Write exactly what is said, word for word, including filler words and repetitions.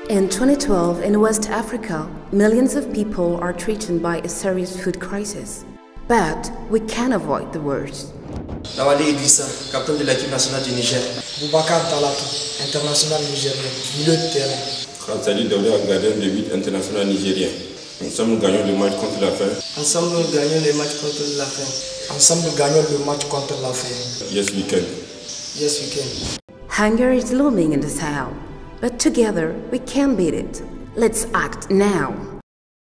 In twenty twelve, in West Africa, millions of people are threatened by a serious food crisis. But we can avoid the worst. Lawali Idrissa, capitaine de l'équipe nationale du Niger. Boubacar Talatou, international nigérien, milieu de terrain. Khansali Daouda, gardien de but international nigérien. Ensemble, nous gagnons le match contre la fin. Ensemble, nous gagnons le match contre la fin. Ensemble, nous gagnons le match contre la fin. Yes, we can. Yes, we can. Hunger is looming in the Sahel, but together we can beat it. Let's act now.